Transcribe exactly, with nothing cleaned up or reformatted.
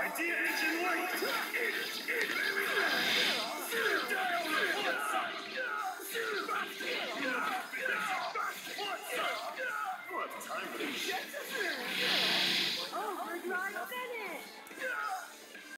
Idea engine light! We'll have time for this.